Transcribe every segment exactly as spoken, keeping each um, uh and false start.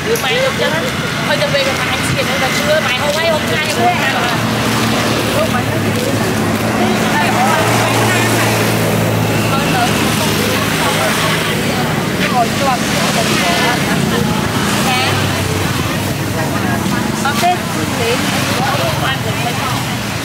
Đưa máy được chứ. Thôi cho về cái máy kia nữa là chưa máy hôm nay hôm nay hôm nay mà. Lúc máy nó gì thế này. Đây ôi máy ra này. Hơi lớn. Ngồi chuột đồng hồ. Nè. Bác Tết đến. Ăn được mấy con.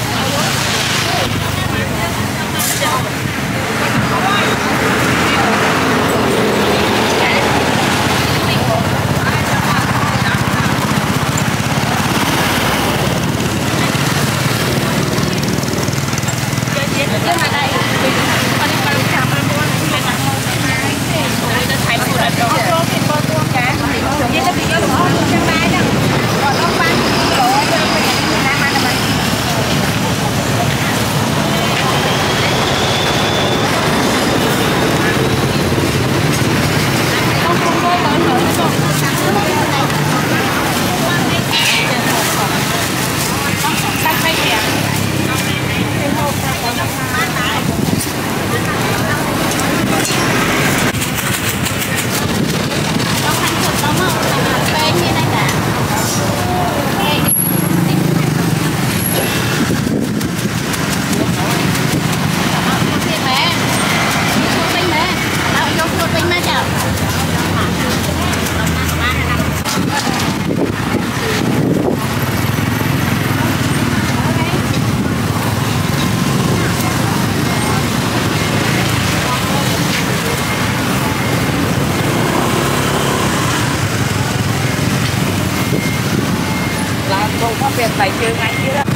Việc phải chơi ngay chứ đó.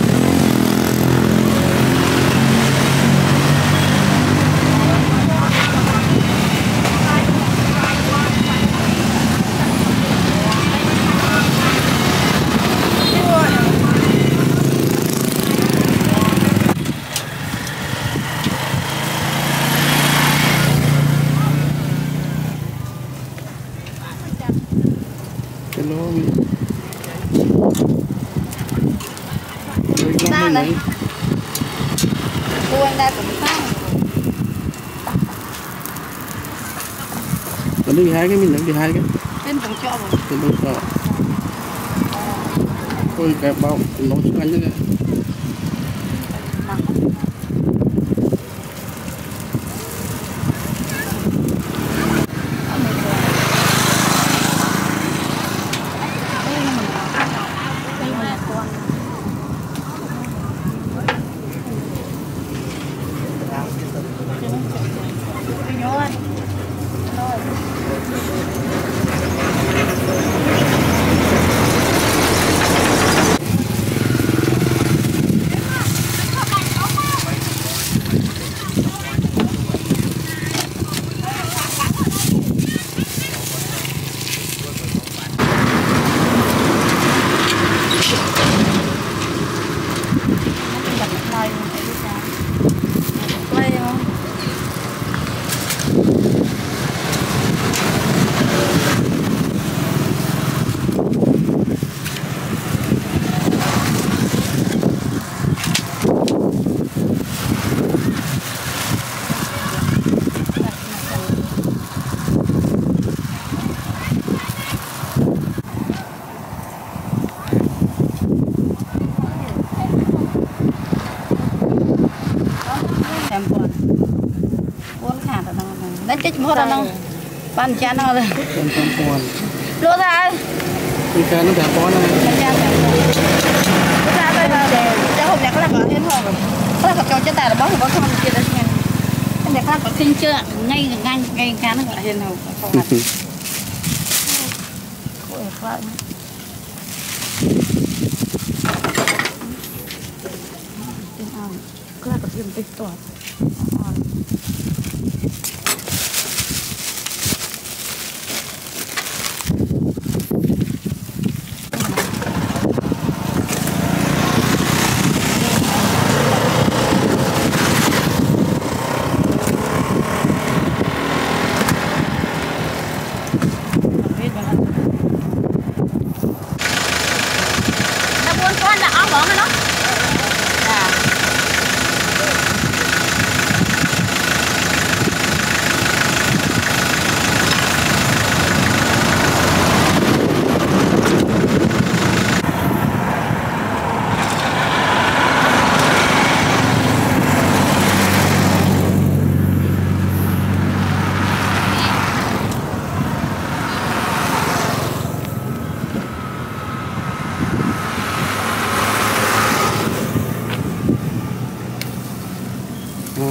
Này. Cô anh đây cũng sao? Còn đi hai cái mình đang đi hai cái. Bên trong chợ rồi. Bên trong chợ. Tôi kẹp bao nó xuống anh nữa. Chết mất rồi nó ban chán nó rồi lúa ra đi cái nó đẹp quá này ra đây là cho hôm nay có là có thiên hồ rồi có là cho chân tài là bóng của bóng không kia đấy nha cái này có kinh chưa ngay ngay ngay cá nó gọi thiên hồ không ăn ôi vậy có là có thêm tích tỏa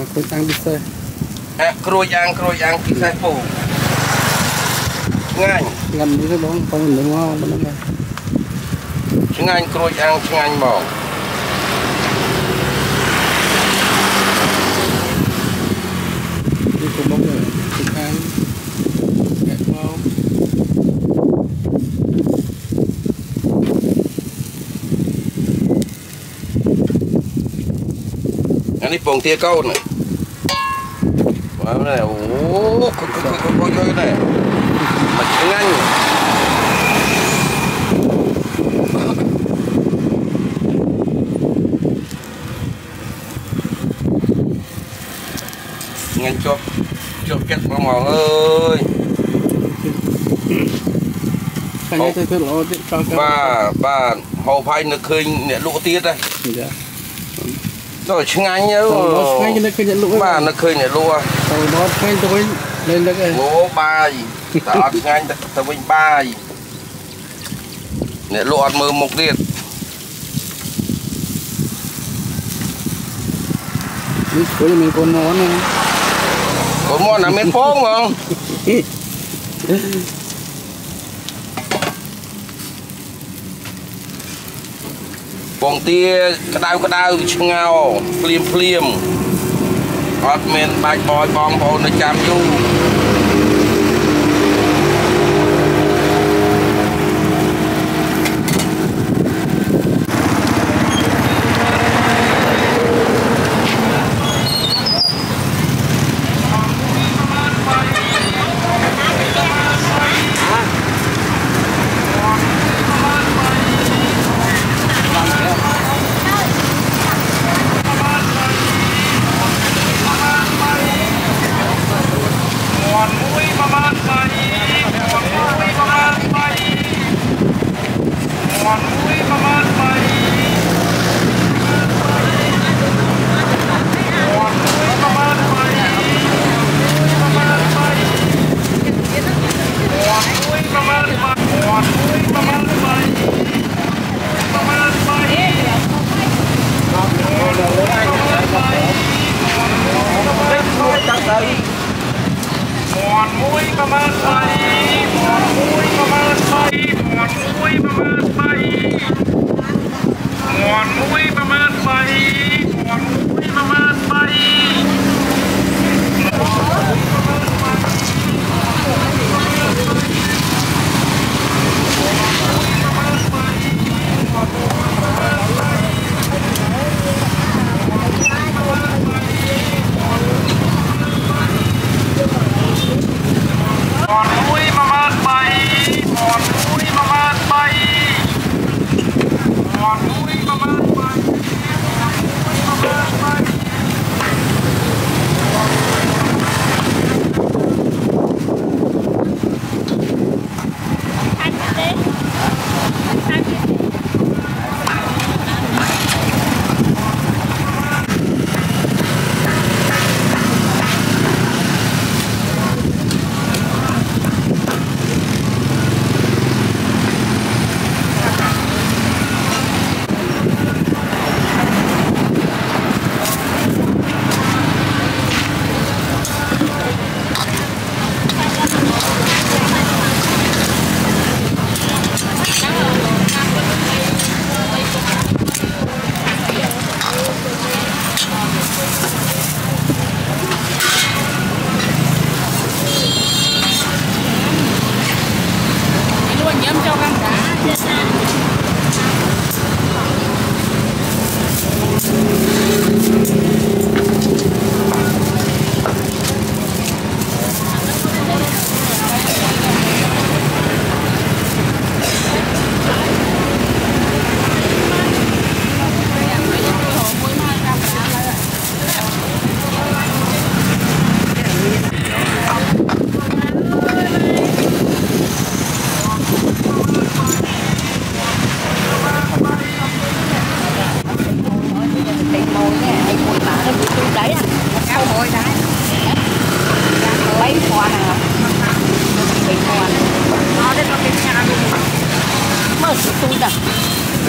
tôi tăng đi xe à cối ăn cối ăn cái xe phủ ngay gần như cái bóng không được ngon bên đây chứ ngay cối ăn chứ ngay mỏ đi cùng bóng rồi chúng ta kẹt mau anh đi bồng tia câu này wow này ô coi coi coi coi coi này mà chứ ngay ngay cho cho kết vào mỏng ơi cái này tôi lo cho ba ba hậu phai nước khơi nè lũ tiết đây rồi chứ ngay nhớ ngay cái nó lũ ba nó khơi nè lũ rồi nó ngay tôi lên được cái lũ ba gì ta ngay ta vinh ba gì nè lũ ăn mơ một tiết cuối mình còn món này còn món là miếng phóng không bông tia cái đau cái đau chừng ngao phim phim hot men bạch boy bom bồn nó chạm du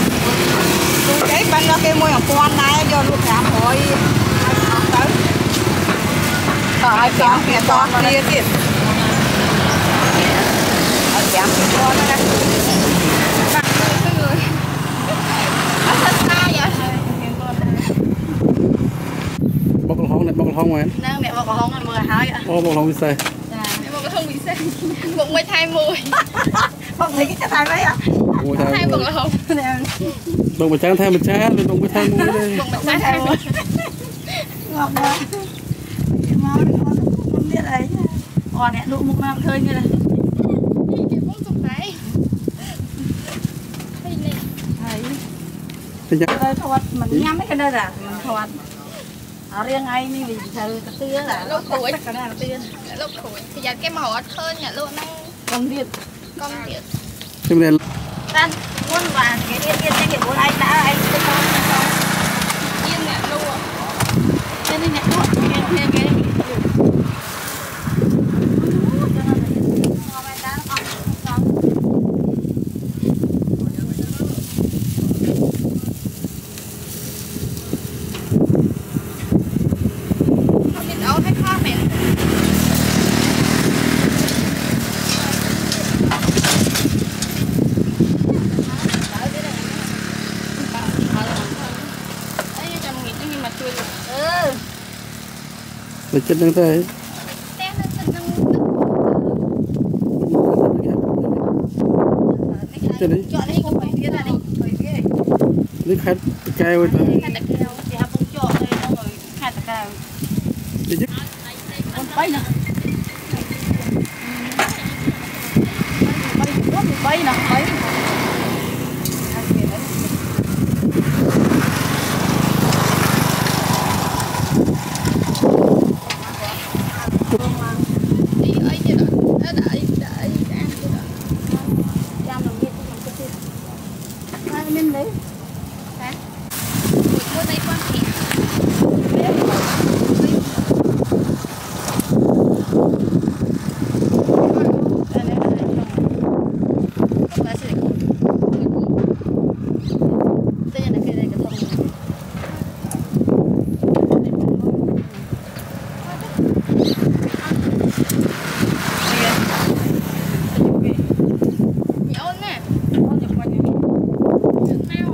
cái bên đó cái môi học quan này do lúc làm rồi tới ต่อไอ้แก้วแก้วตอนมาเลยสิเอาแก้วตอนนะเอาท่าท่าอย่า bọc cái hông này bọc cái hông này นั่งเนี่ยบอกกับห้องมันมือหายอ่ะ ô bọc hông bị say บอกก็ต้องมีเส้นบอกไม่ไทยมวยบอกเลยจะทายไหมอ่ะ bọc ไทย thay บอกเราเนี่ย bọc một chán thay một chán bọc một thay mua đây บอกไม่ไทยมวยงอกเลยงอกมันเนี่ยอะไรอ่อนเนี่ยลูกมุกน้ำเคยนี่เลยเดี๋ยวพวกสุกไหนไปเลยไอ้เป็นยังเลยทอดมันย้ำไม่กันได้หรอมันทอดเอาเรื่องไอ้นี่vìเธอกระเตื้อแหละลูกขวยกระด้างกระเตื้อลูกขวยthì giờ cái màu hơn nhà luôn năng กำเดียด con tiệt cái này tan muôn vàng cái điên điên cái điên bốn anh đã anh cái con yên nhà luôn cái này nhặt luôn cái cái cái không biết đâu hay khó mẹ để chân đang tay té nó chân nó chân đấy chọn đi không phải biết là đi phải biết nước khách cay với tay khai tạc keo thì học không chọn đây nó rồi khai tạc keo để giúp con bay nè bay quá bay nè bay đi ấy chứ đó nó đợi đợi ăn chứ đó Jam đồng nghiệp mình có tiền hai mươi đấy hả mua tay con chị nhậu nè nào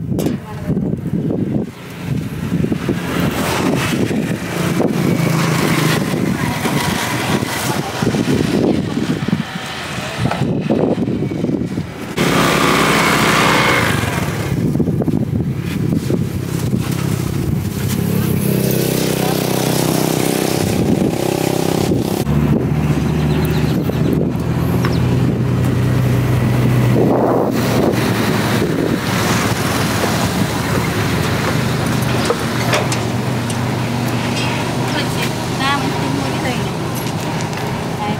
Nam mình mua cái gì này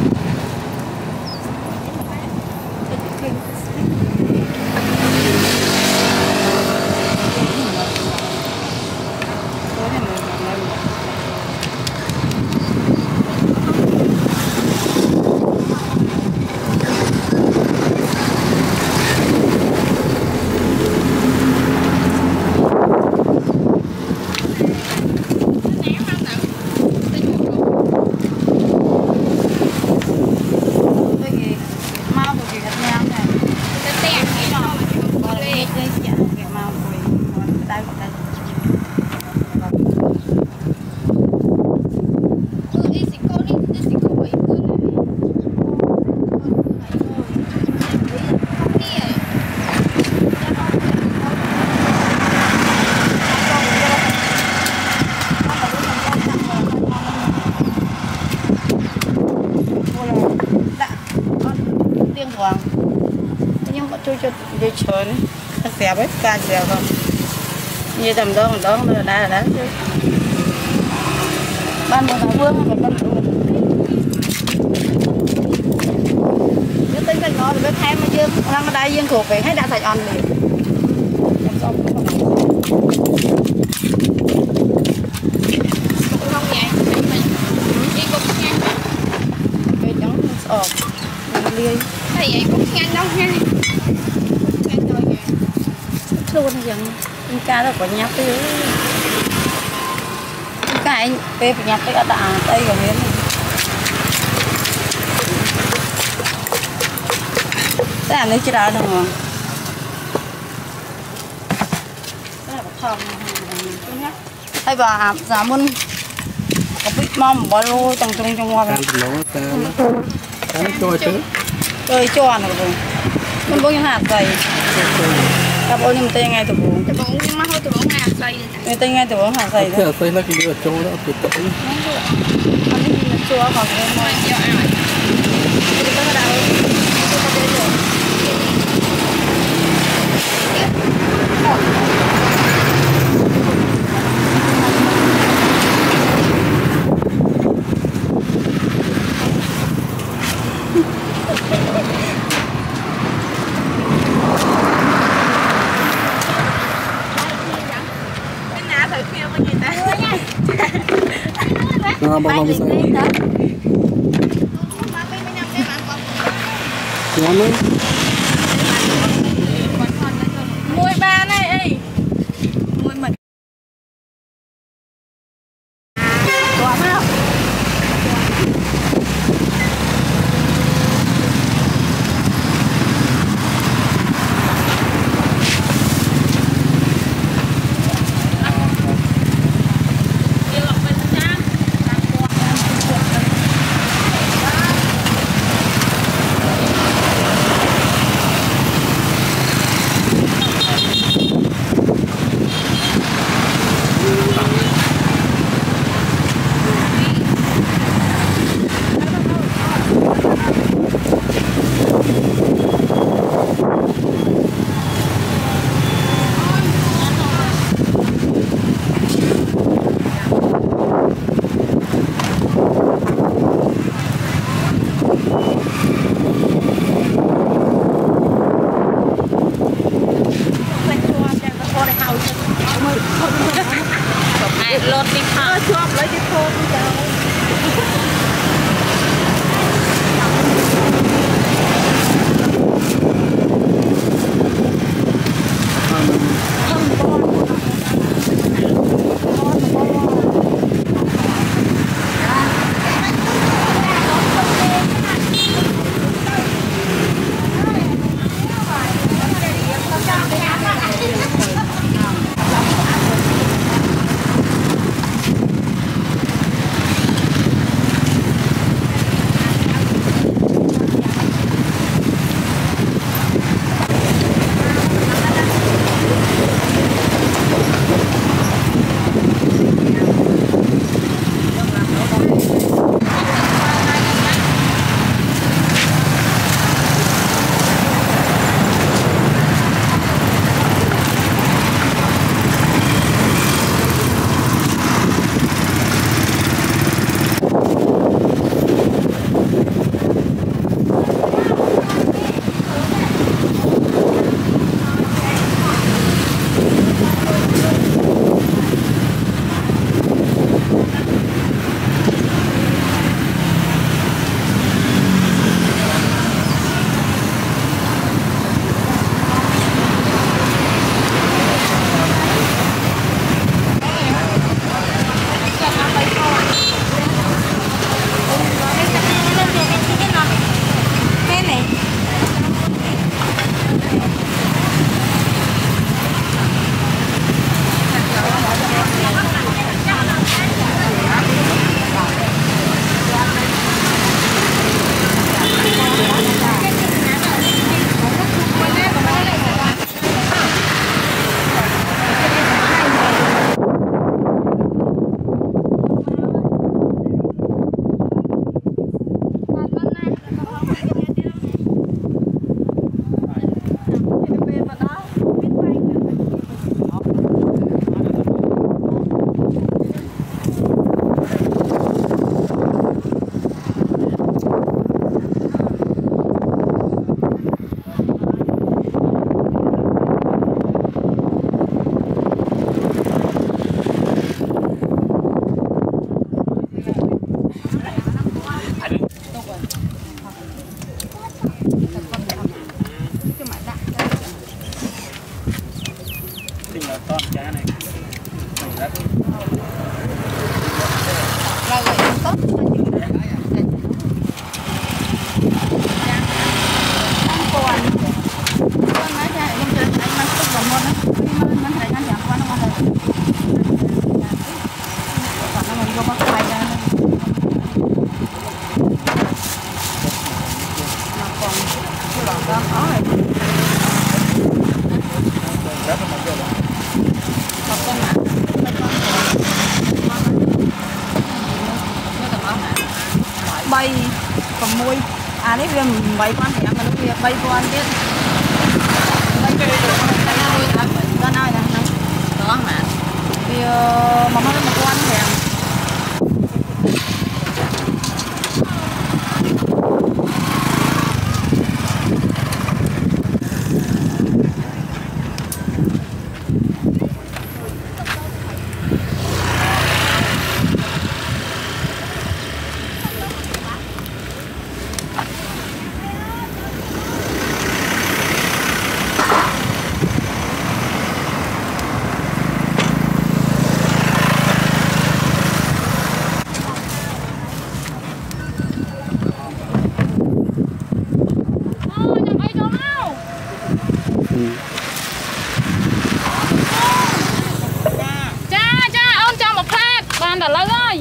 mau của chị Việt Nam này cái tiền cái nó còn đây đây chị cái mau của đây của đây ừ đi xịt cô đi đi xịt cô bảy cứ này không đi à tiếng hoàng nhưng mà tôi cho để chơi nó xẻ với ca xẻ không như tầm đó đó là đã là chứ ban một tháng vương mà ban cái tính cái nó được hai mươi dương đang ở đây dương cổ về hay đã thành on liền không vậy mình đi cũng nhanh cái giống ổn ly thầy vậy cũng nhanh đâu nha nhanh rồi vậy luôn dần ca đó có nhát tư cái về bị nhặt cái đã đây rồi miếng cái này chưa đã được không cái này bọc thòng hay bà giá môn có biết mong bỏ lô trong trong trong hoa cái nó ta nó trôi chứ chơi cho này rồi mình bông hạt dày gặp ôi nhưng tay ngay từ bụng từ bụng nhưng mà thôi từ bụng hạt dày người tay ngay từ bụng hạt dày thế là xây nó cái chỗ đó từ tới anh ấy nhìn chua còn cái môi nhiều ảo thì có đâu tôi có đây rồi nó bao bao sao nó mới mùi ba này ơi mùi mật quá mau lột đi thở chop lấy cái thô đi đâu con cá này Vâng, có rồi. Một con hả? Bay còn môi à đấy vì bay con thì ăn mà lúc bay con biết bay cái cái nào đi ăn ra nào nè đó hả thì mà nó một con thì là lớn ơi.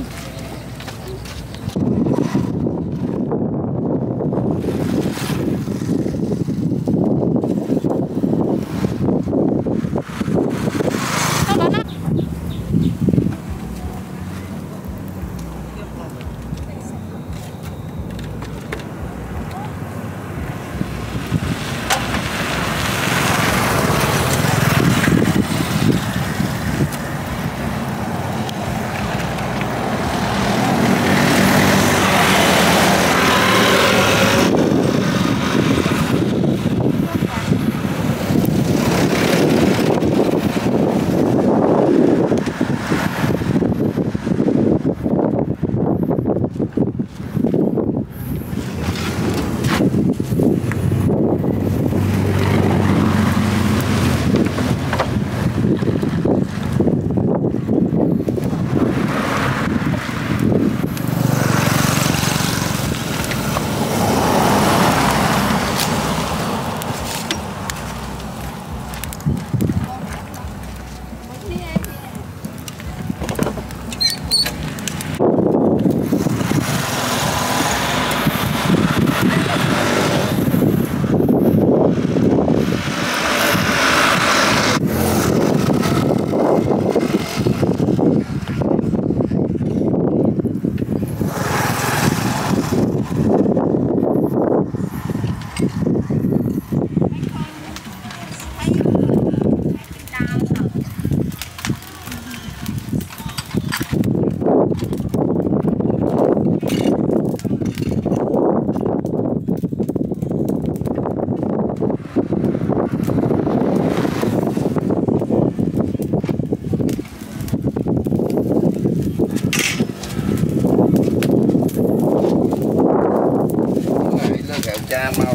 cha mau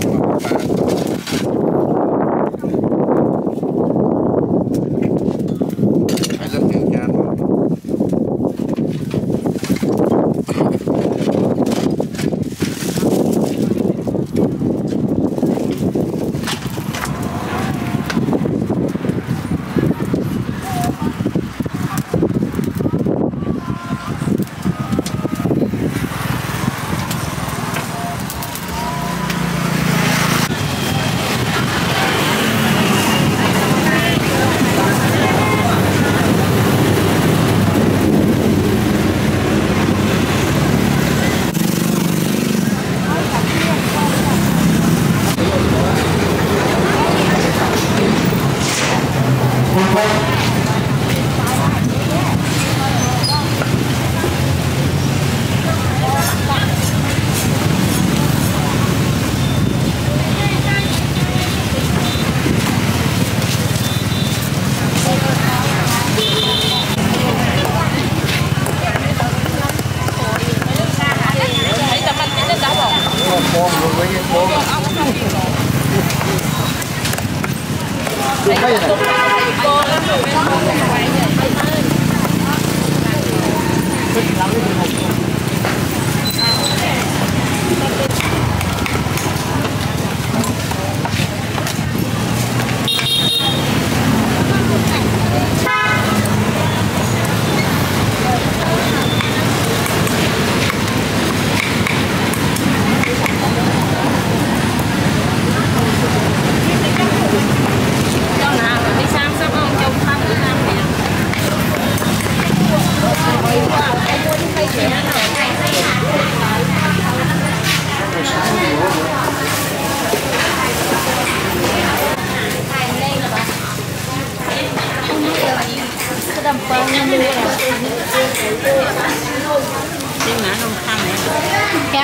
phải lên điều tra mau.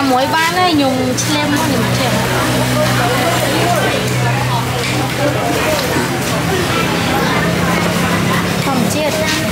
mỗi ban ấy dùng lem nó dùng chèn không chết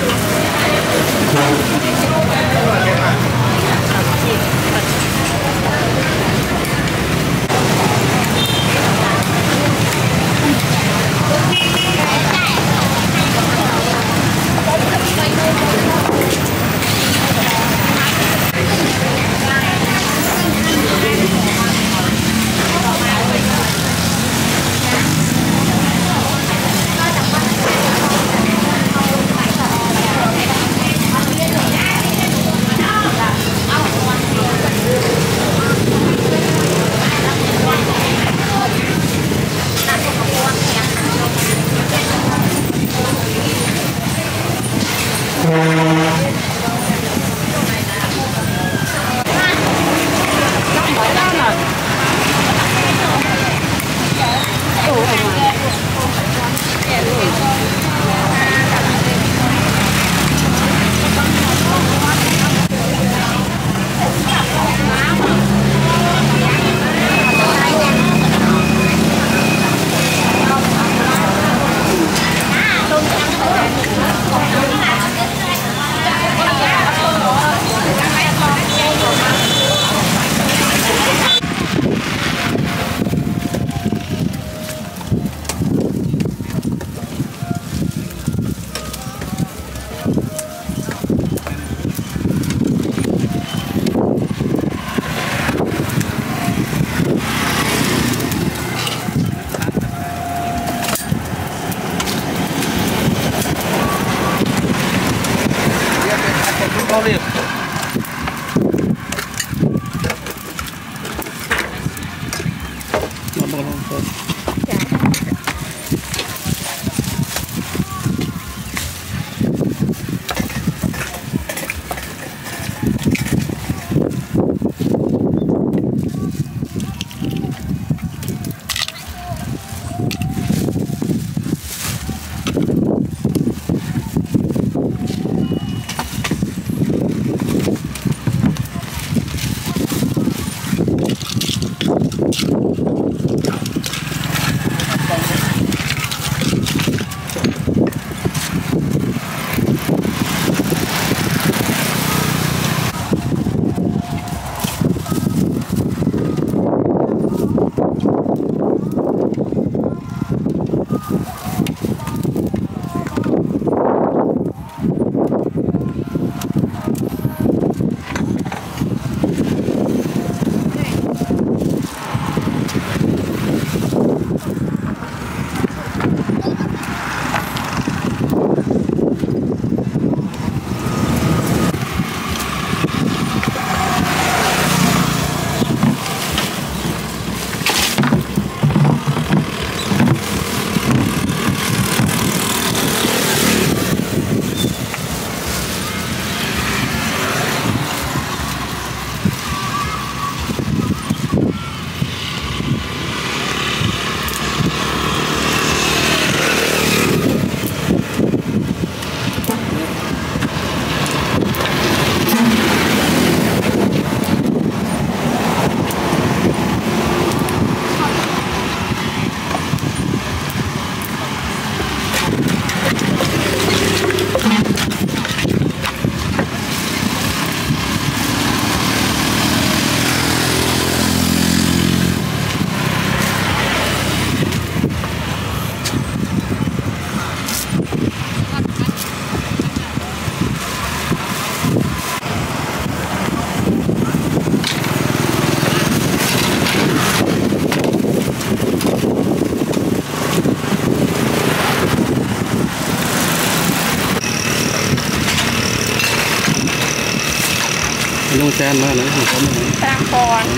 Nông trang mà đấy không có mà trang còn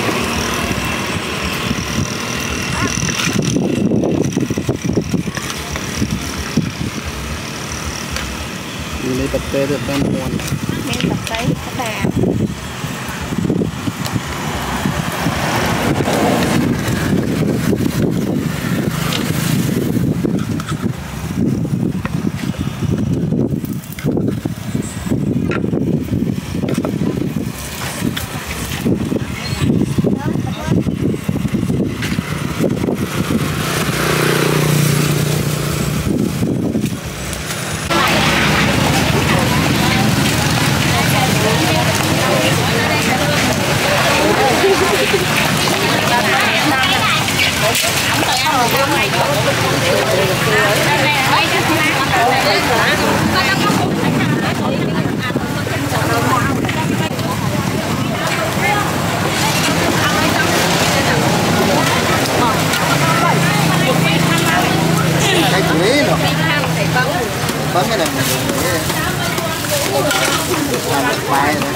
lấy tập tê được tam con nên tập tay các bạn cái túi nó bấm cái này làm một bài này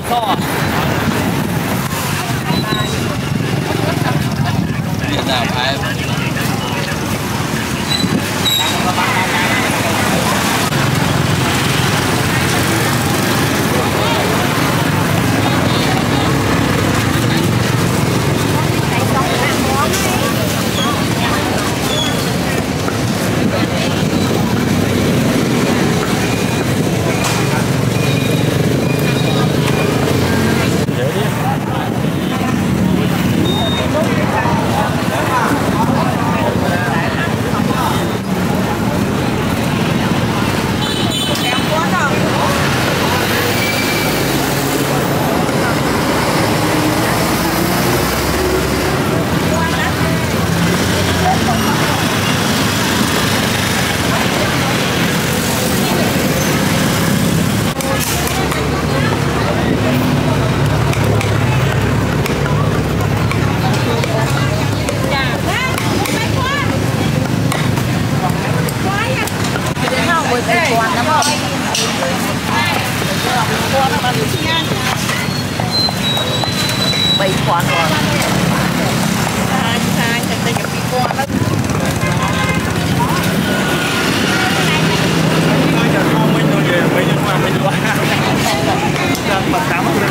so Việt Nam ai bảy quán rồi. Sai sai thật tình bị qua đó. Nói giờ không mình rồi về mình nhưng mà mình qua. Đang bật tắm lên.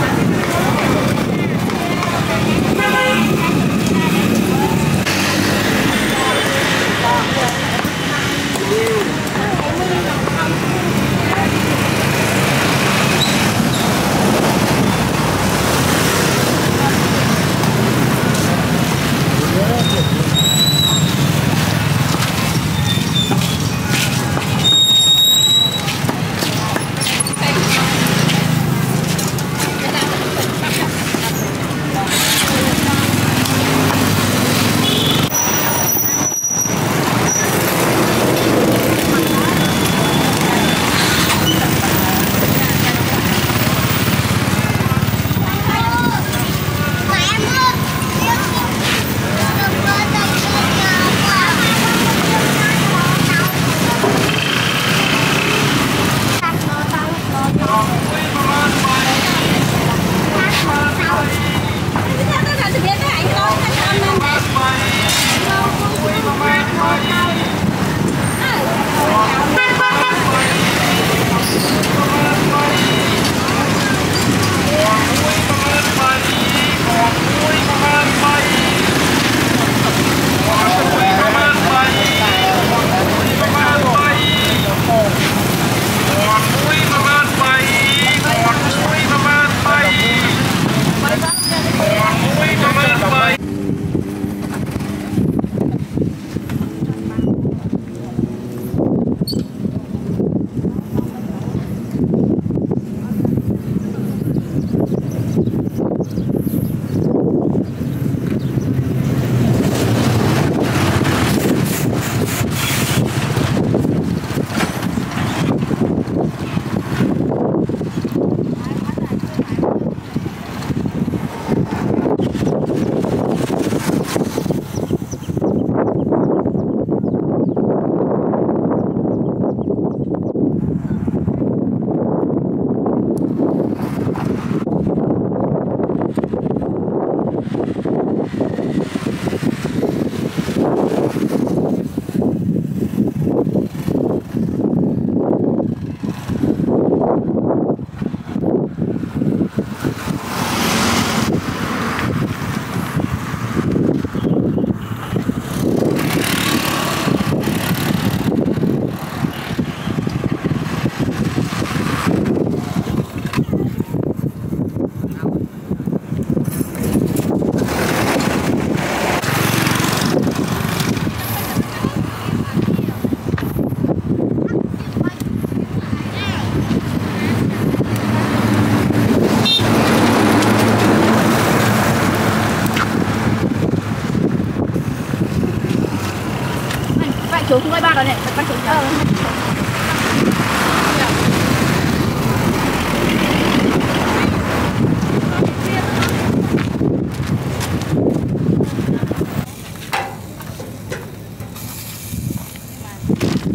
Chú chúng tôi ba rồi này, bắt chú ờ.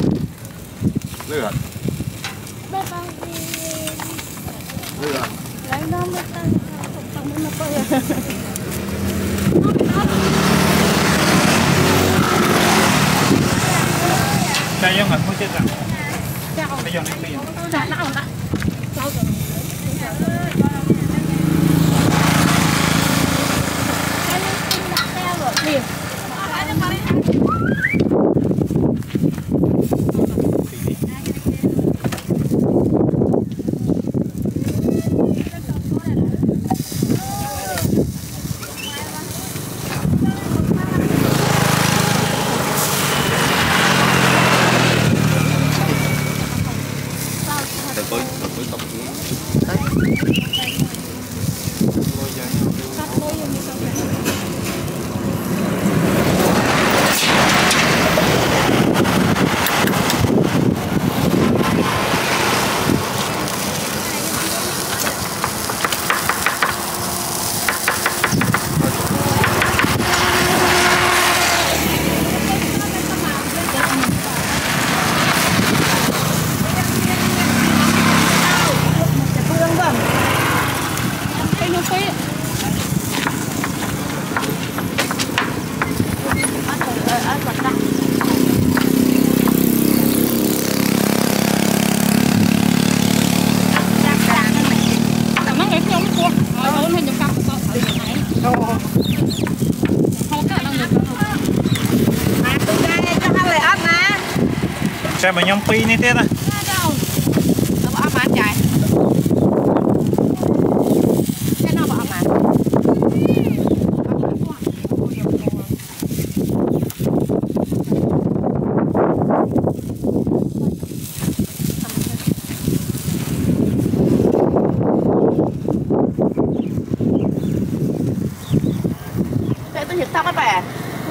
Lửa. Lửa. Đây không hẳn không chết rằng. Bây giờ này tiền. Dạ nó ổn ạ. Cháu rồi. Liền. Xem mà nhóm pi này thế này. Để tôi nhịp tao các bạn.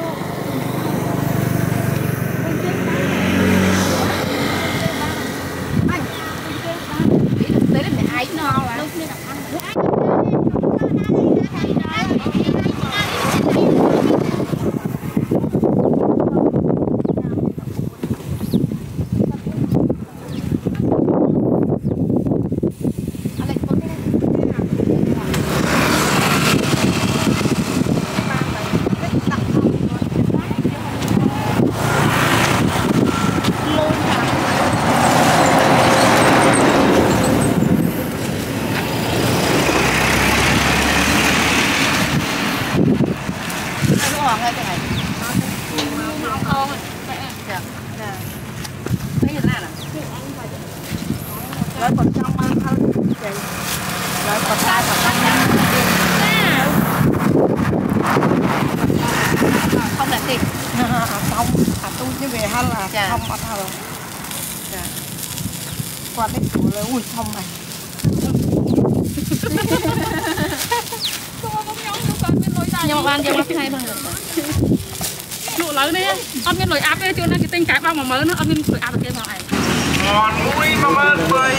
Rồi còn trong ăn thôi chị. Rồi còn hai còn ăn nha. Không là gì? Không, à tôi chứ về hay là không ăn thôi. Dạ. Qua cái cửa là ui không này. Nhưng mà ban giờ nó hay hơn rồi. Lụa lớn đấy, ăn cái nồi áp đấy, cho nên cái tinh cái bao mà mới nó ăn cái nồi áp được kia vào này. Ngon mũi mà mơn bơi.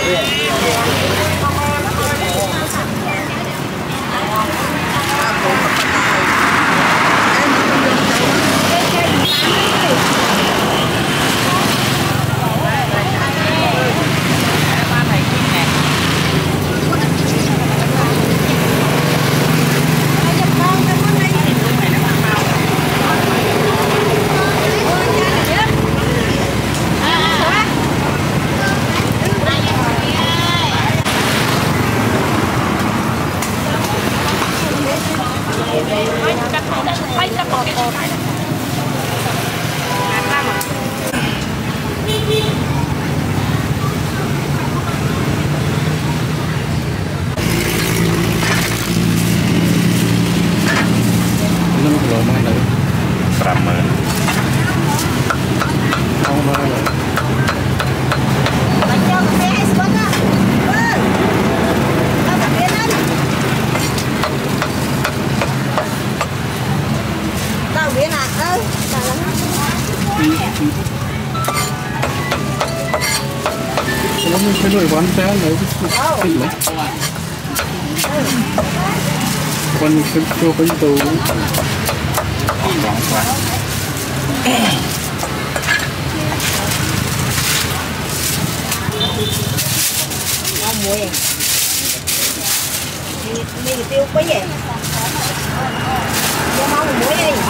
Cái nồi quán té lấy cái lấy con cái cho cái tàu nóng quá ngon mùi mì tiêu quý vậy. Cô mau một muối đi.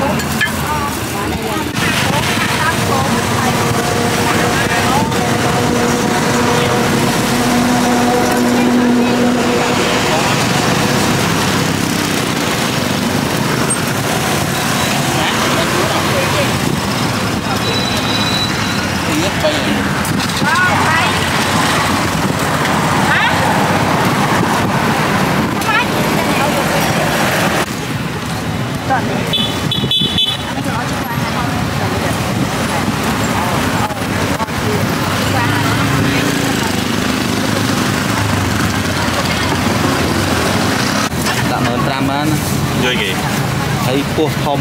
Cảm ơn Tram anh. Chơi gì? Thấy cua thông.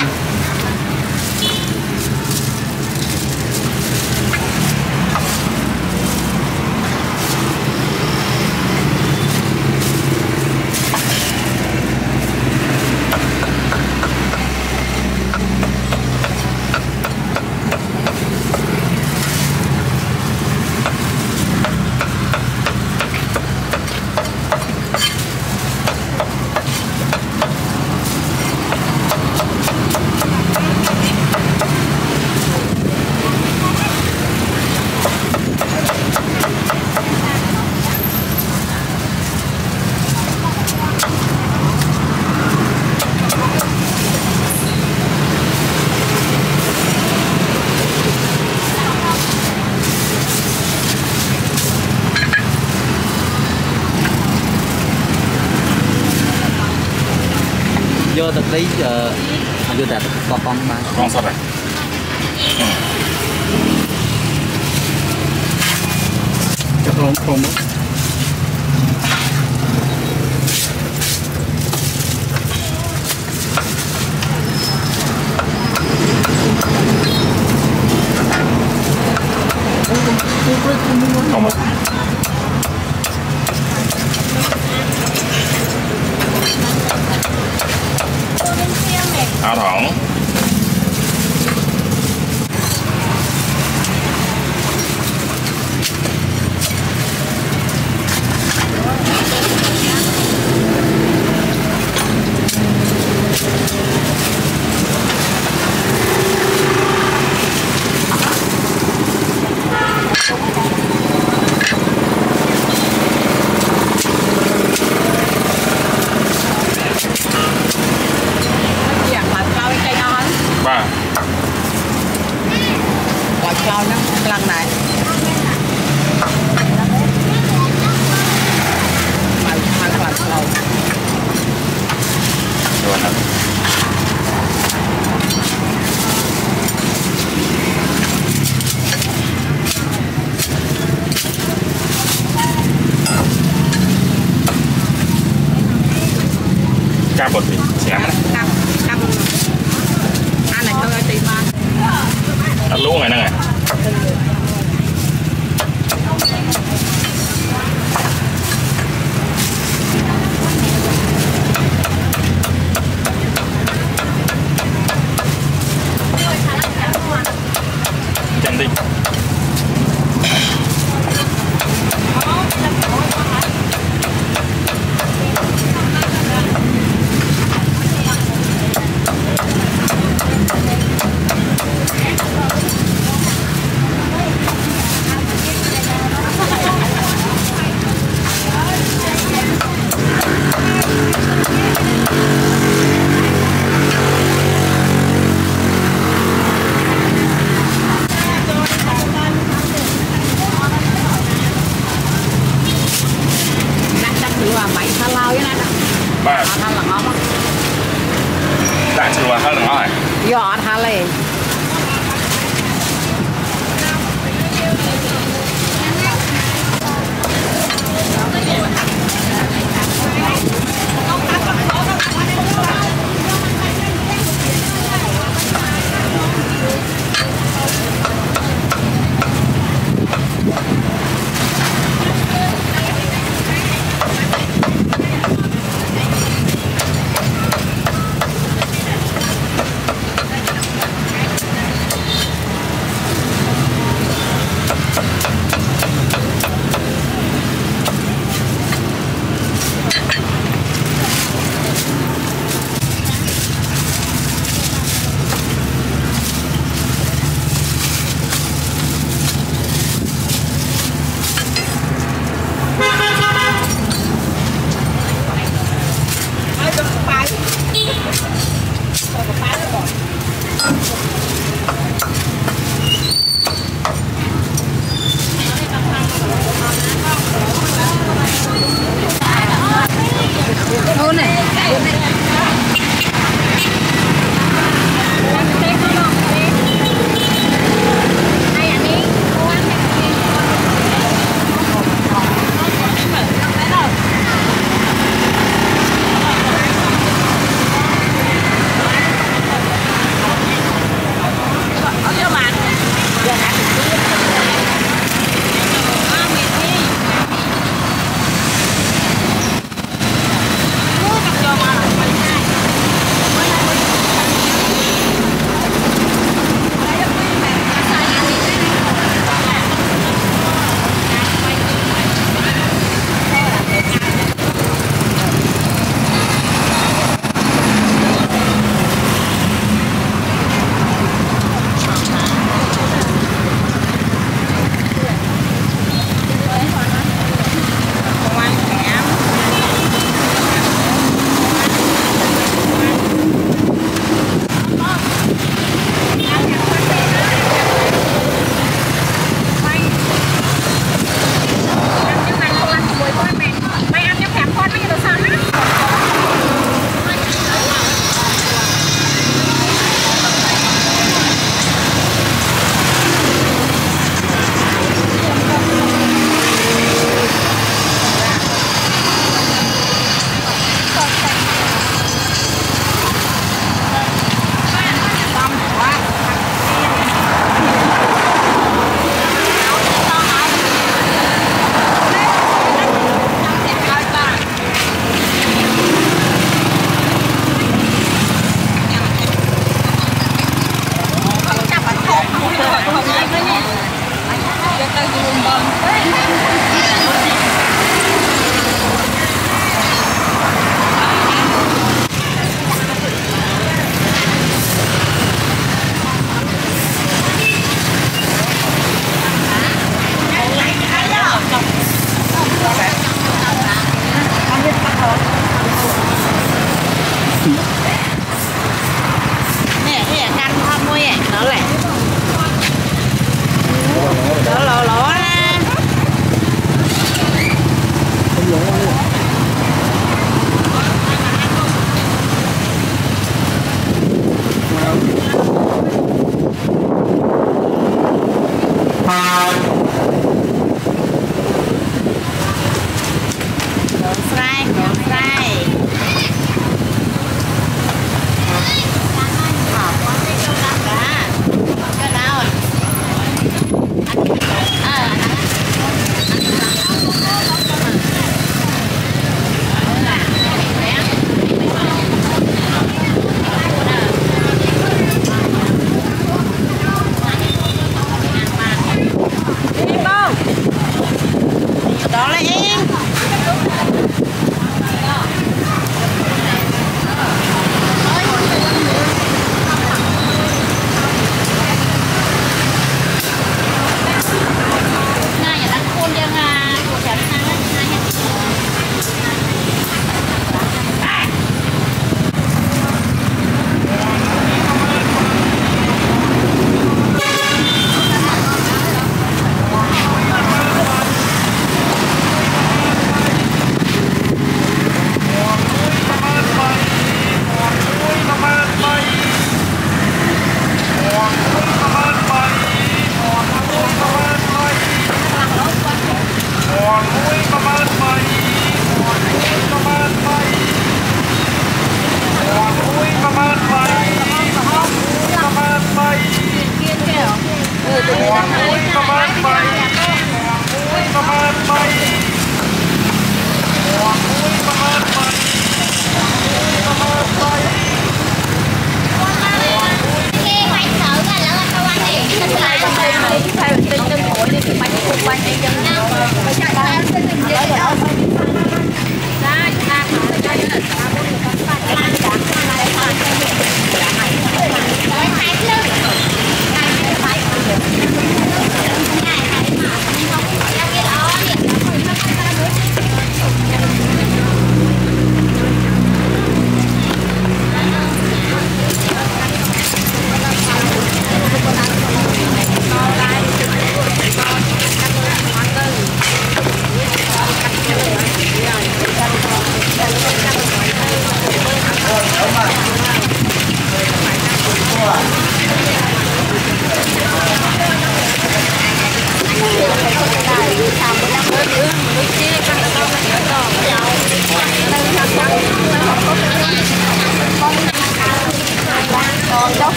Vô thực tí giờ vô đặt con con mà Con sọt này. Cái không không đó. Không mất. Áo thỏng. Ba. Quả cho nó lần này. Mày mày quả lâu. Rồi nè. Cá bột thì xém đấy. Cam cam. Ăn này tôi tìm ăn. Ăn lú này nè này. Chân đi. Ba. Than là ngon. Đã chưa vào hơn là ngon này. Giọt than lên.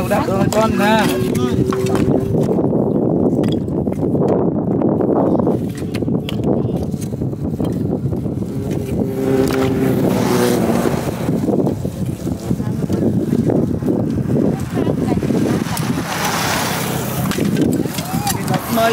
Đâu đáp rồi con ha. Mới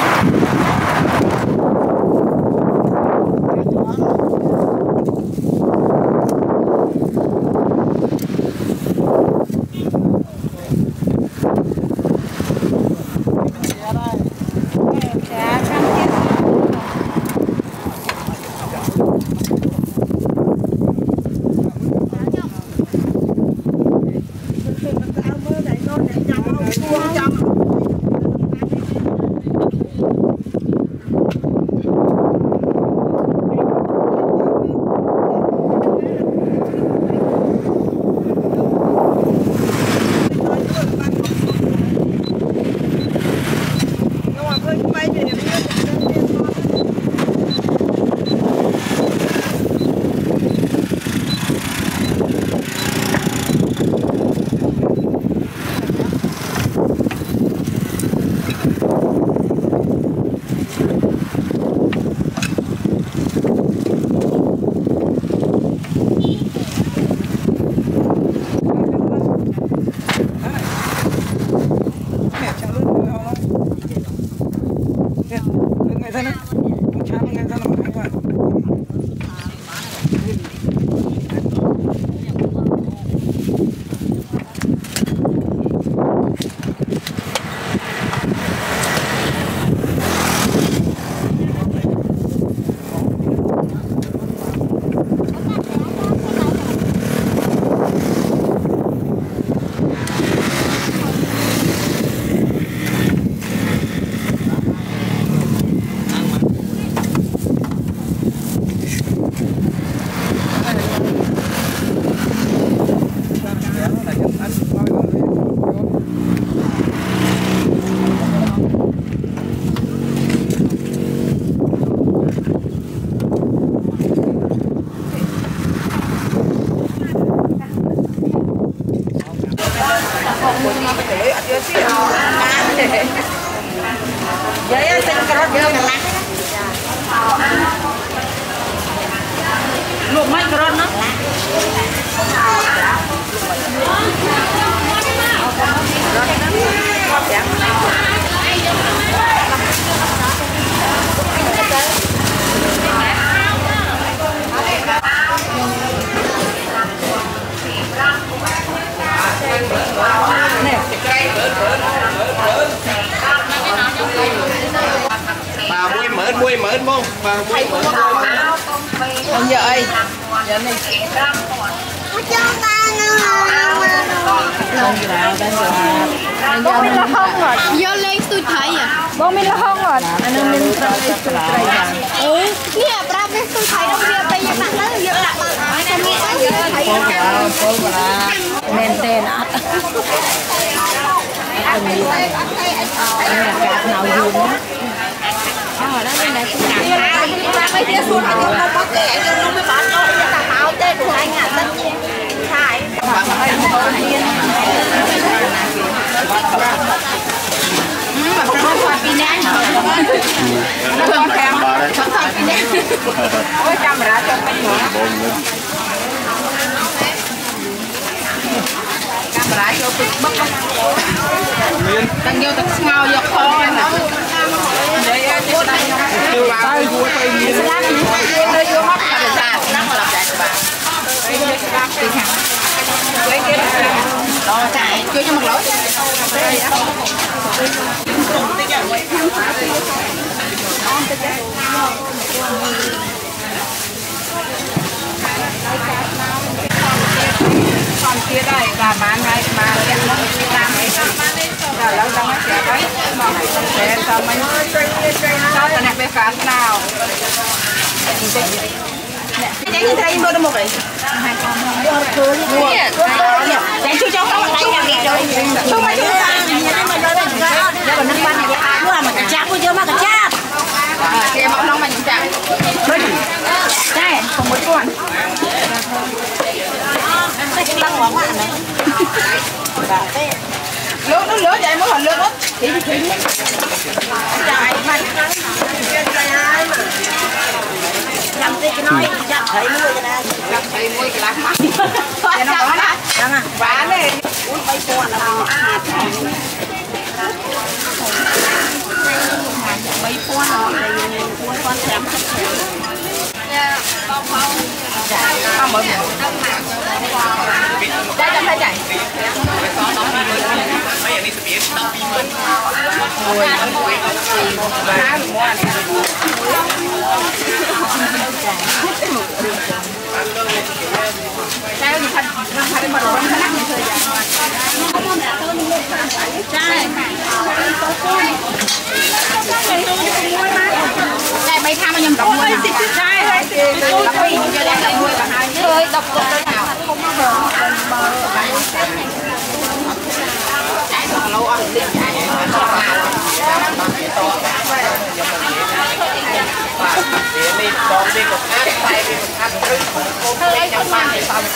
Vậy xin cà rốt vô mà luộc mấy cà rốt nó bà muối mởn muối mởn không bà muối mởn ông vợ ơi giờ này bông mình là không rồi vô lên tôi thấy à bông mình là không rồi anh em mình ra cái cái ừ nè ra bên tôi thấy đâu giờ bây giờ bạn nói giờ bạn anh em nghe thấy men tên á anh nhiều anh là cạp nào dùng á ở đó bên này cũng cạp ra mấy cái xuống anh không có kẻ cho nó mới bán cho cái tao áo tên của anh à tất nhiên thải mà không có khoa pin nhá nó không kèm không khoa pin nhá ôi chăm ra cho bên nữa camera vô cực bất bất đang vô tận ngao dọc thôi để cho đây chưa vào vua tay miếng nơi vô mắt là ra nó mà làm đại bà lấy kia đó chạy chưa cho một lỗ còn kia đây là bán này mà hiện nó làm ấy là lâu lâu nó sẽ đấy mà để cho mình cho cái này về phán nào cái như thế mua được một cái hai con mua để chú cho các bạn đánh nhà đẹp rồi chú mà chú ta mà rồi đó rồi năm ban này ai mua mà cả cháp mua chưa mà cả cháp kia mọc nông mà những cháp đây còn một con tăng quá này lướt nó lướt vậy mới còn lướt hết thì thì chạy mà làm gì cái nói chắc thấy nuôi cái này chắc thấy nuôi cái lá mắt cái nó đó nè đang à bán này uống mấy con là mấy con nó mấy con chém không bởi đây trong hai chạy Sao thì thành thành mà rồi nó nát như thế Đây mấy tham nhầm đọc mua Trai đọc đi cho đang lại mua cả hai thôi đọc cột nào không có được Trái còn lâu ăn đi trái đi con đi một áp tay đi một áp thứ hơi trong ban thì xong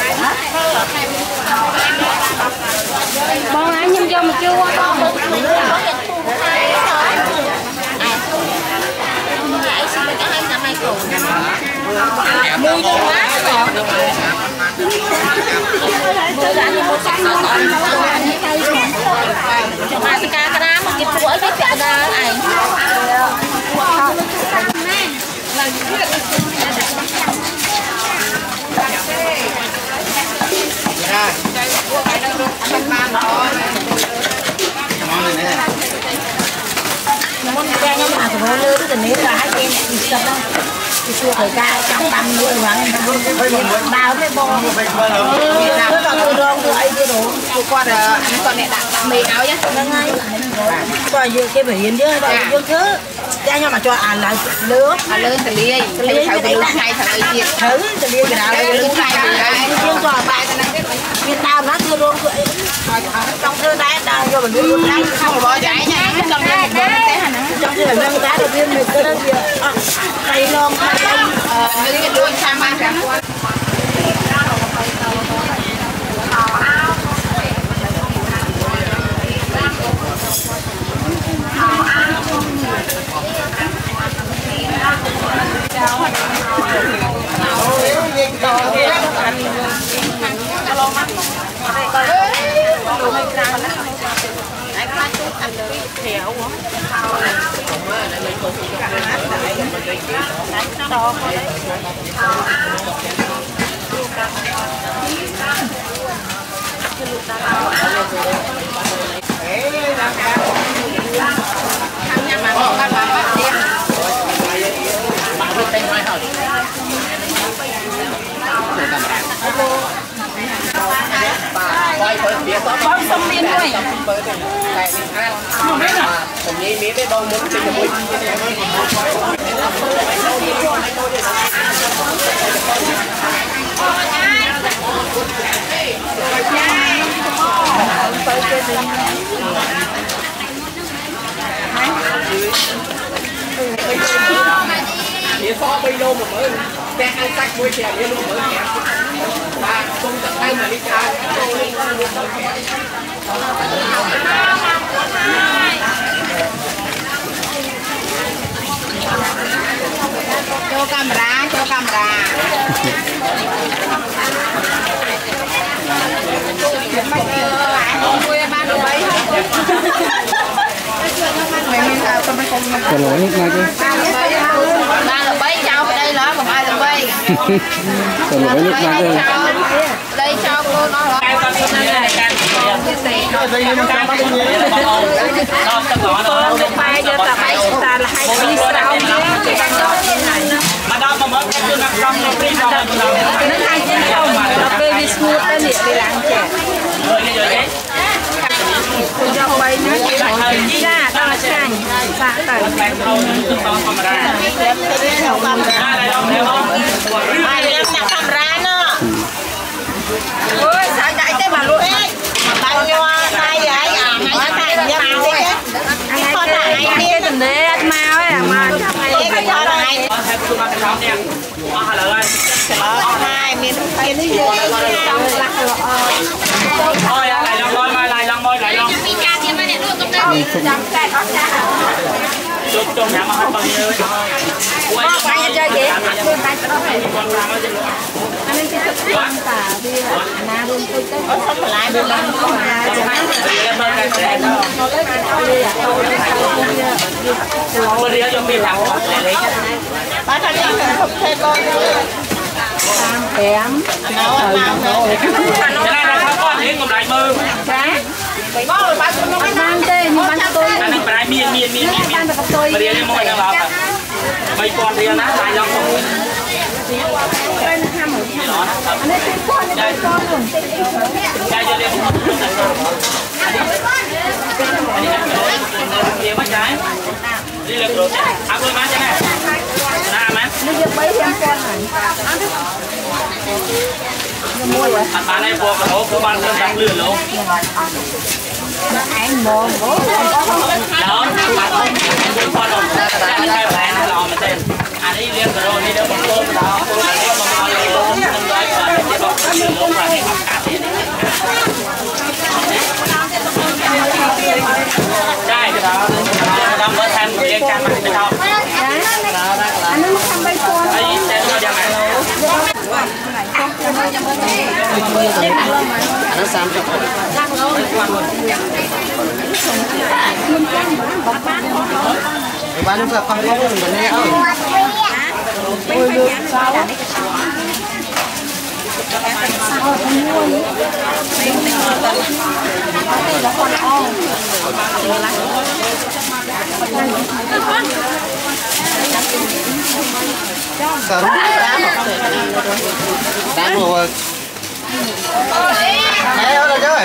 Bon ăn nhâm dâm chưa con được lại xin cái hai năm hai củ mùi luôn quá mùi là như một sắc nó còn cho mà cái cá cá mà cái chuỗi cái chợ ra này món canh nó mà của lứa cái này là hai em thì sập đâu thì xưa thời ca trong băm nuôi hoàng bao cái bò nó là tôi rong tôi ấy cái đồ tôi qua là anh con này đặt mì áo nhá nó ngay cho dưa cái biển chứ đâu dưa thứ cha nhau mà cho à lại lứa à lên từ ly từ ly thử từ ngày thử gì thử từ ly cái nào cái lứa này chưa cho bài Việt Nam nó chưa luôn tôi trong thơ đá đang vô mình luôn đấy không bỏ giải nha trong đây một bữa té hả trong đây là nâng đá đầu tiên mình cái đó gì cây non cây như cái đuôi sa man cả con sông miên thôi ผมนี้มีไม่ต้องมุ้งเป็นมุ้งthì so bây lô một mới xe ăn sạch môi chè đi luôn mới kẹt và không tận tay mà đi cha cho camera cho camera còn lỗi nước ngay ba là bấy cháu ở đây đó còn ai là bấy còn lỗi nước ngay đây cho cô nó là mai cho tập ấy ta là hai tí sao mà đâu mà mất cái năm trăm nó đi đâu nó hai tí không nó baby smooth đó nhiệt đi làm trẻ rồi đi rồi đấy cho bay nó ra đó là chanh xạ tẩy ai em nhặt camera nó ôi sao chạy cái mà luôn bao nhiêu ai vậy à mấy tay nhắm đi anh con này kia từng đấy ăn mau ấy mà trong này cái cho này hai miền tây nó dễ trong lạc thôi lại rồi coi mai lại chụp trong nhà mà hết bao nhiêu quay quay chơi kìa anh ấy sẽ thực hiện cả đi na luôn tôi tới không phải lại được làm không mà bữa đi cho mình làm lấy ba thằng em không thể con kém nấu rồi cái này là con thì còn lại mơ mang tê nhưng mang tôi anh đang phải miên miên miên miên miên bữa đi em mua cái nào mấy con thì nó lại lắm anh ấy thích con nên con luôn đây cho em đi bắt trái đi lên rồi áp lên má cho này na má đi giật bấy thêm con này anh bạn này buộc cái của bạn lên đang lừa luôn anh mồm bố đó bạn không buồn con rồi anh cái bạn nó lò mà tên anh đi lên rồi đi đâu một cô đó cô này có mà lấy luôn năm đôi và để bọc lừa luôn và để bọc cả tiền trai cái đó đang mới tham gia cam ăn cái đó anh ấy không bay con ấy sẽ cho nhà này nó xám cho bán nước không có mình còn nghe ơi ôi được sao sớm đám rồi đấy ơi rồi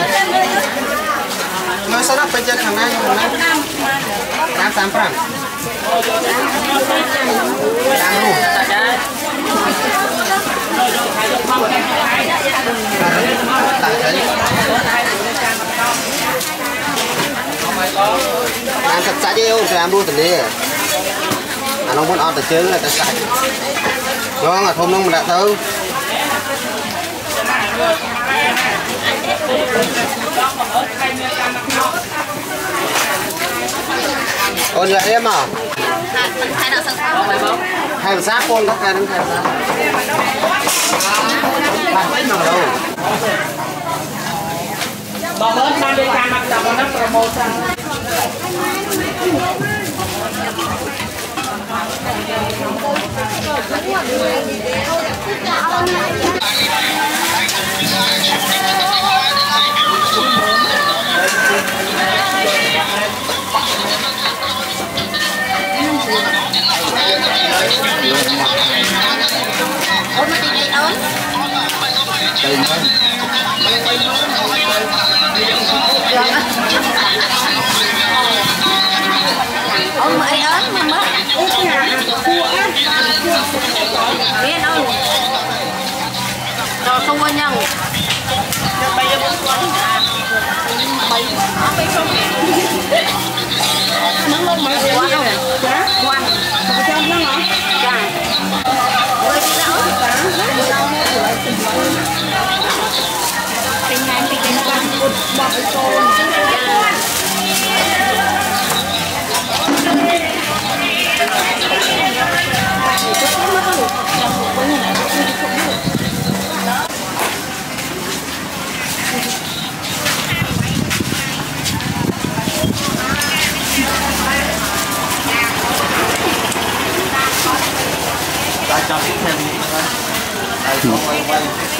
nó sẽ đắp bên trên thằng này thằng này đám tám phần đám luôn làm thật sạch đi không làm luôn từ đi à nó muốn ăn từ trứng là từ sạch đó là thôm nó đã tới ôn vậy em à hai sát con các cái đứng hai sát hai nào đâu bỏ hết mang đi cam mặc tập nó promotion ôi mà đi đâu ông ấy ớn mà mất ít nhà biết đâu rồi không có nhau bây giờ bốn con bay bay không nó lông mấy quá đâu cá quan không cho nó hả cá ôi đi đâu cá tình này thì tình quan cột bọc con ta cho tiếp thêm đây có quay quay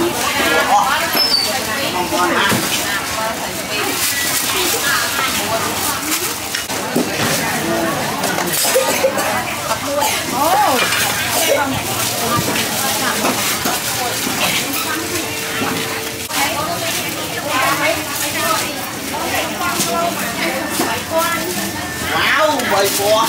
wow bầy bò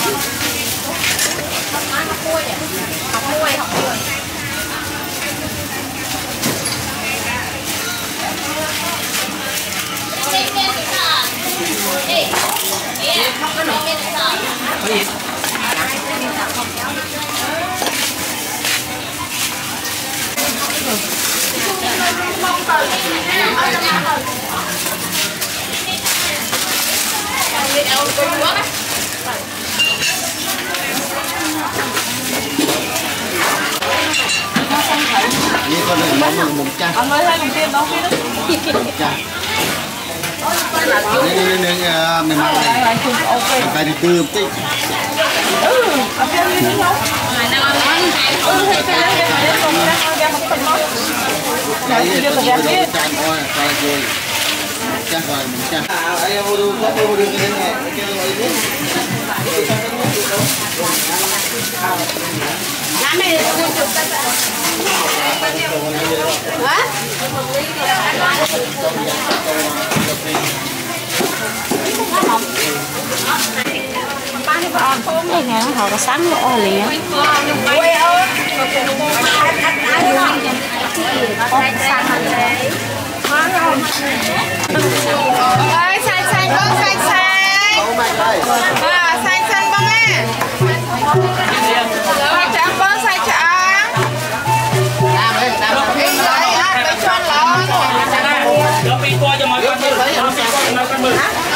Ini con này nó mừng mừng cha. Ông ơi hai đồng tiền đâu kia đó. Cha. Đây đây đây mình mang này. Cái này từ tí. Ừ, ông kia đi đâu? Ngày nào ăn. Ừ, thì cái này để cùng ra ra một phần món. Cái này tôi sẽ đi chăn thôi, coi rồi. Cha rồi mình cha. Đây em mua đồ, có mua đồ cái này, cái này đi. Làm này. Hả? Ba đi vào không đây nè, họ có sáng lộ liền. Quê ơi. Ơi, xanh xanh bông xanh xanh. À, xanh xanh bông nè. Rồi chẳng bông xanh chẳng. Đi lại á, tôi cho lon. Nó bị qua cho mọi người. Nó bị qua cho mọi người.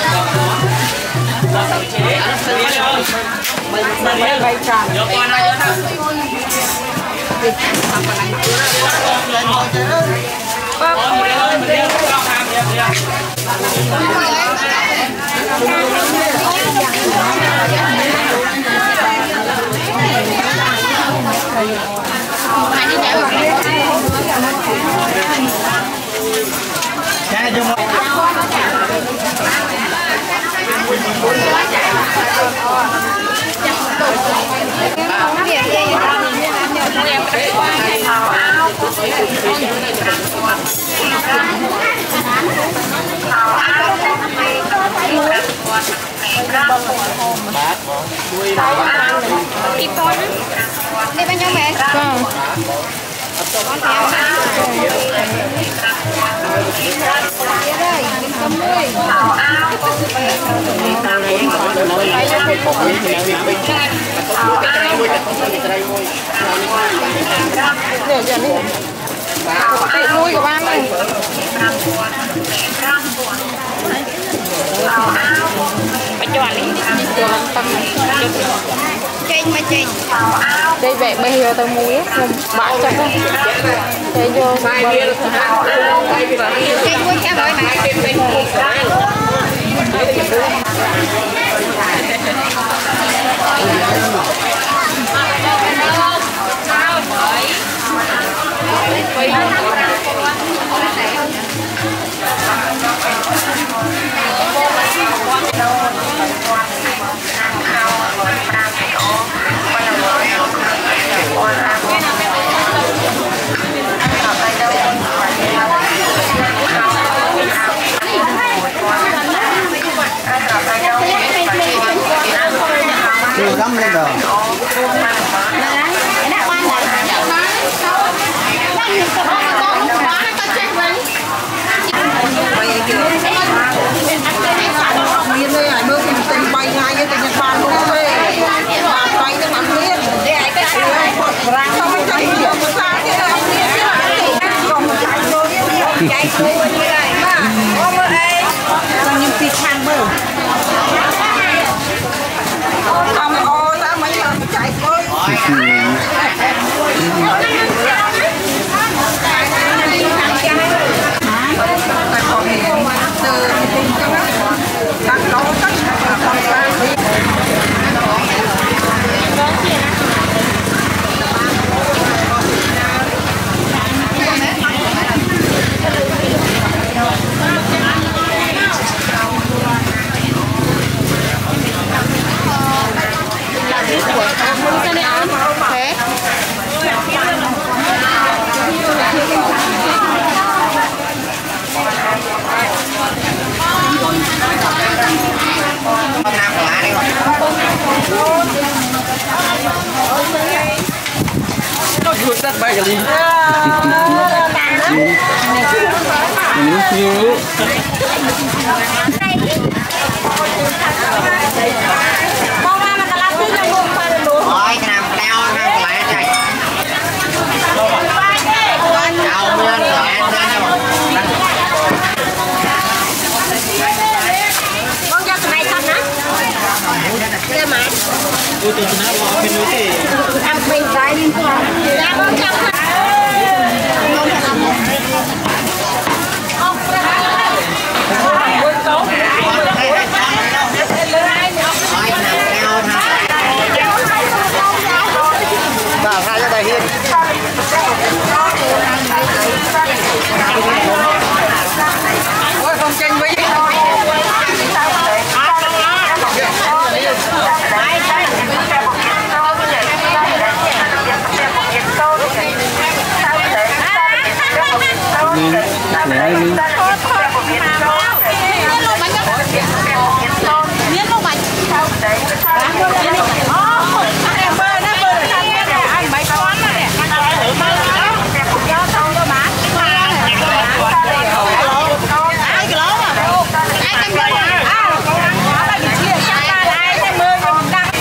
Bay tròn. Vô qua nó vô thăm. Ba Mình ơi, mình đi con ham vậy vậy. Cha cho mọi Đi con á. Đi bao nhiêu mẹ? Con. Con theo. Đây, cầm mươi. Để cho đi. Để nuôi của ba này. Bà cho anh đi. Cho anh tâm. Trên mà trên. Đây vẻ bây giờ tao muối á, bãi cho con. Để vô. Trên muối cá bơi này. chưa lắm lên rồi. Miền đây hải mơ thì tình bay ngay cái tình Nhật Bản luôn thôi. Mà bay cái nắm liệt. Để ai cái rang không có chạy nhiều có xa thế nào không chạy vô đi chạy vô như này mà có mơ đây còn những thịt hàng bơ không ô ta mấy lần chạy thôi. Nó chuột đất bay cái gì? Nhiều. Con ra mà ta làm thứ cho buông phải luôn. Rồi cái nào đeo nó lại chạy. Đau nguyên lại Con cho cái này xong á. Mình trái liên quan. Dạ con chào hai. Bà thay cho đại hiên. Ôi không tranh với Đấy, mình miếng nó bạch em bơ nó bơ là sao nghe nè anh mấy con mà nè cho xong cho bán ai cái lỗ mà ai cái mơ à nó là bị chia chắc là ai cái mơ cho mình đăng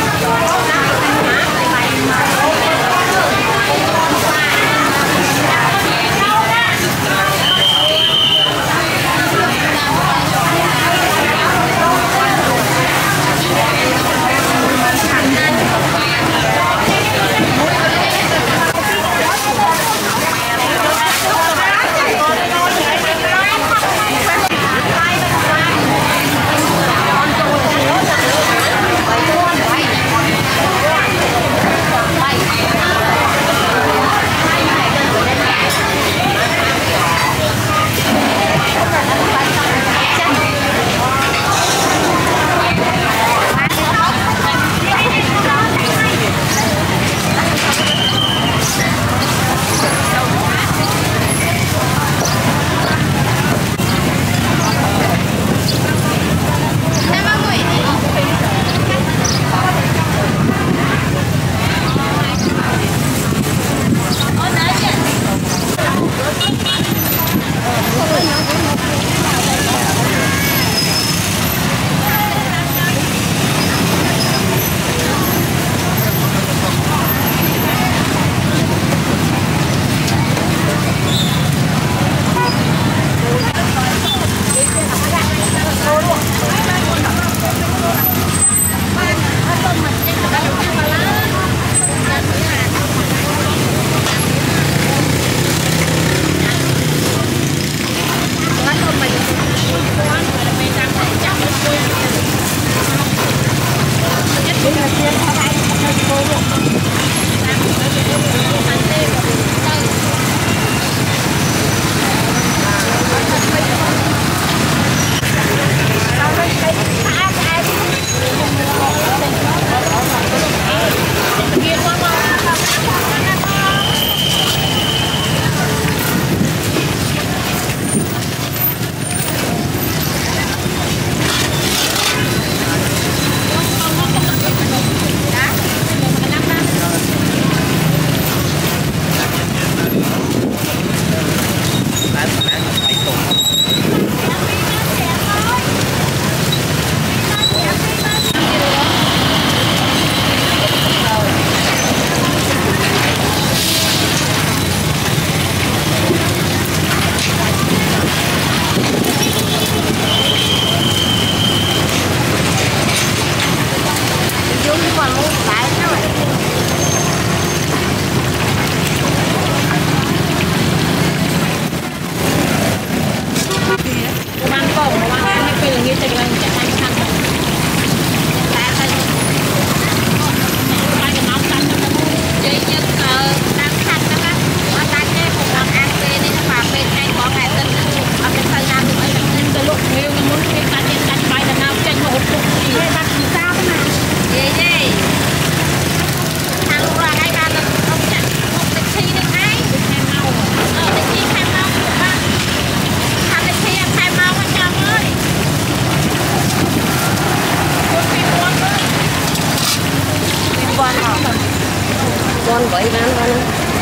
con bảy bán con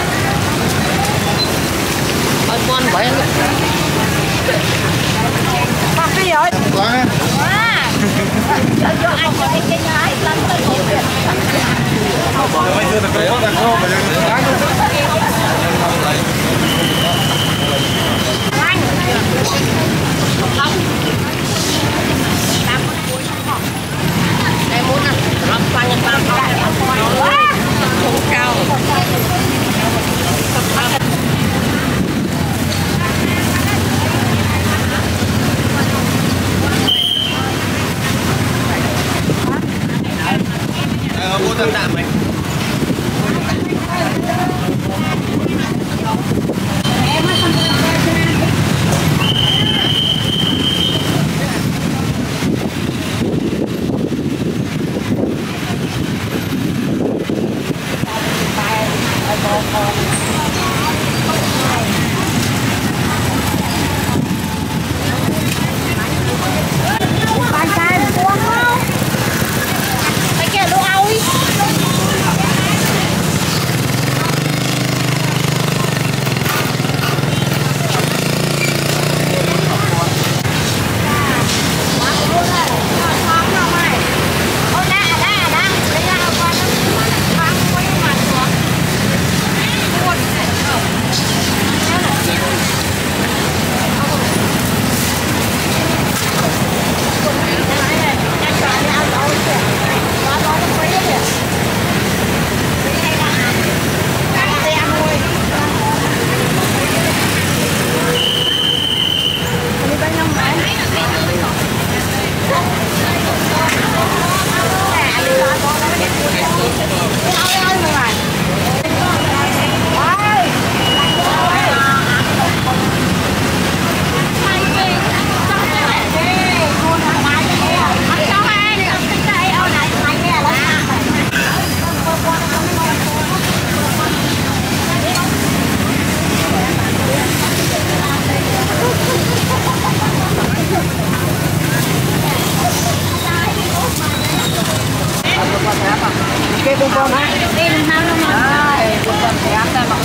ôi con bảy bác đi rồi Quá. cho anh có cái nhái lắm tôi ngồi viện Mấy đứa nó kéo ra không, mà đừng bán đâu. anh không làm con cuối không đây muốn ăn làm quanh làm quanh quá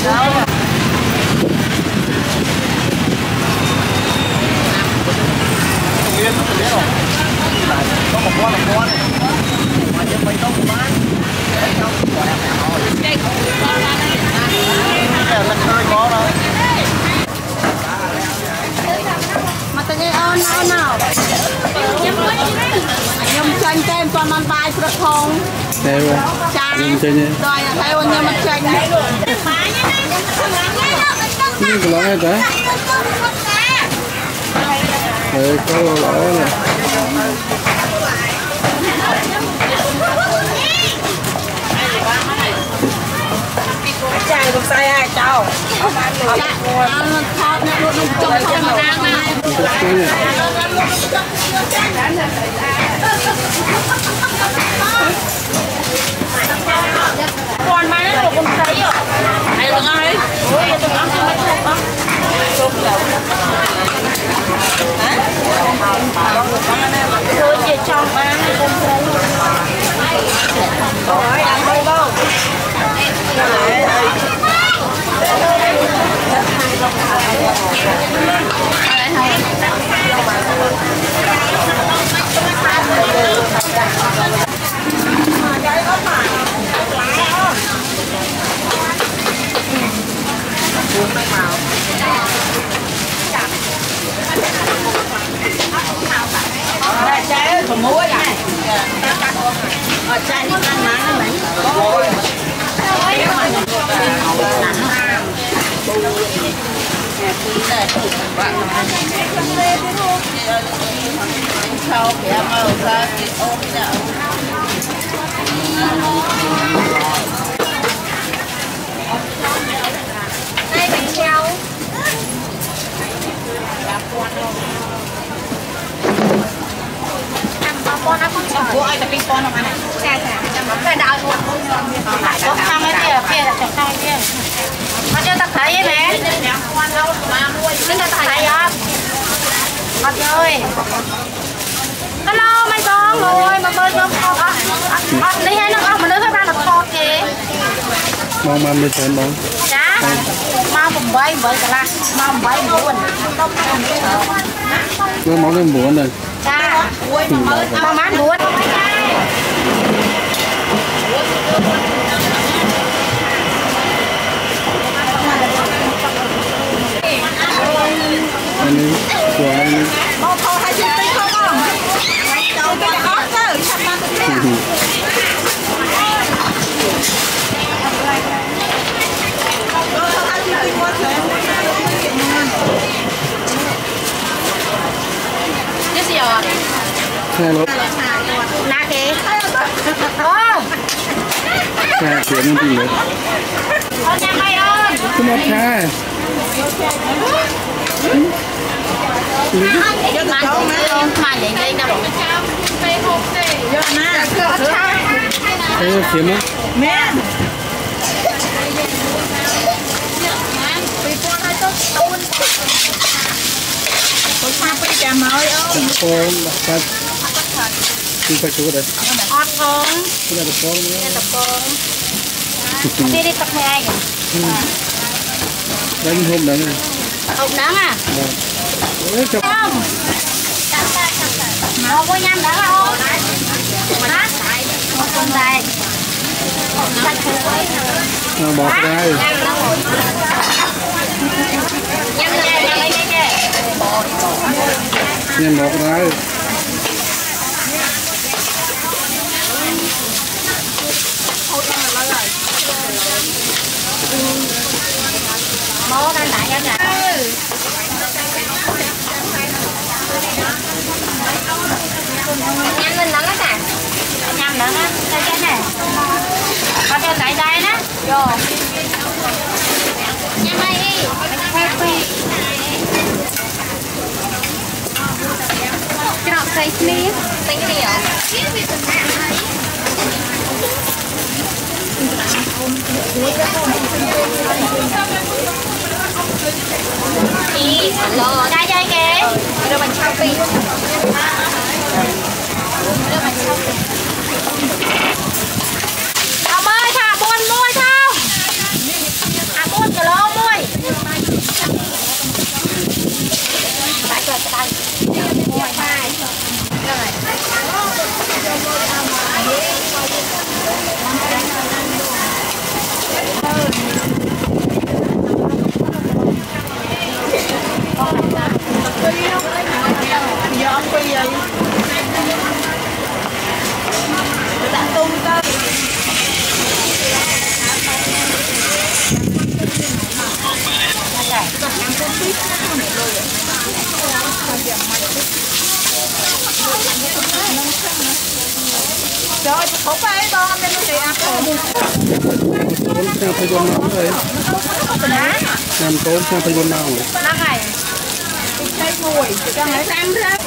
có một con là con này mà chứ mấy đâu bán đâu còn em hỏi cái là hơi có đâu mà tự nhiên ơn ơn nào nhom chanh tem toàn ăn bài phật phong theo chanh rồi theo nhom mặt chanh nhưng cái lỗ này ta đấy có lỗ này Chai không sai ai cháu. ăn thọt nữa luôn trong trong mà đang này Còn mai nó còn thấy rồi. Ai được ai? Ôi, tôi ăn chưa mấy chục á. Chục đầu. Hả? Tôi chỉ trong ăn không thấy. Rồi, ăn đâu đâu. Trái ơi, còn muối này. Ở trái nó ăn má nó bánh. Sau kìa màu ra thì ôm nhậu. Đây bị treo. Con nó không chọn. Cô ai tập ping pong không anh này? Dạ dạ. Cái đào luôn. Có sang cái kia kia là chọn sang cái kia. Mà chưa tập thấy vậy mẹ. Chúng ta tập thấy không? Mặt ơi. Hello mấy con rồi mà bơi con không á. Đi hay nó không mà nước ra là thọt kìa. mong ăn đi xem mong. Dạ. Mau một bơi bơi cả là mau một bơi buồn. Cứ món lên buồn này. Dạ. Mau mát buồn. Anh đi, của anh đi. một thô hai chín tí không không đâu cái ớt chứ chặt ra tự nhiên Cái gì rồi? Xe lốt. Nà kì. Ô. Xe chuyển lên tìm được. Ôi nhà mày ơi. Cái món xa. Cho tôi cháu mẹ mà vậy đây đâu rồi. Vô nè. Thế kiếm á. Mẹ. Tôi xa bây giờ mới ơi. Cô đặt ra. Đi qua chỗ đây. Ọt con. Cái này là con nữa. Tập con. Đi đi tập hai kìa. Đánh hôm đấy. Hôm đáng à? Đấy, chọc. Không. Mà không có nhâm đáng không? Hả? Một con dài. À, bọt đây. Nhâm đây, nhâm đây kìa. Nhân bọt đây. Bố đang tại cho nhà. Nhanh mình nắng á nè. Nhanh nắng á. Đây cái này. Có cho tại đây đó. Vô. Nhanh đây đi. Happy. Drop face me. Tính cái gì ạ? Ý, hello. Đây đây kìa. Đưa mình shopping. Đưa mình shopping. Ông ơi, thả buồn mua không? À buồn Tốn sang phải dùng nào rồi. Làm tốn sang phải dùng nào rồi. Năm ngày. Đây mùi cho nó xem ra.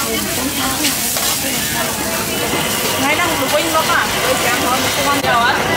Ngay đang đuổi nó cả, đuổi sáng thôi, không ăn nhiều á.